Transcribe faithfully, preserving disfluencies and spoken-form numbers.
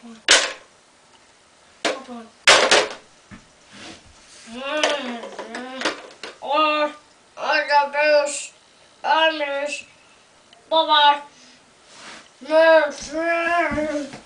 on. Hop on. Oh, I got this. I miss. Bye bye.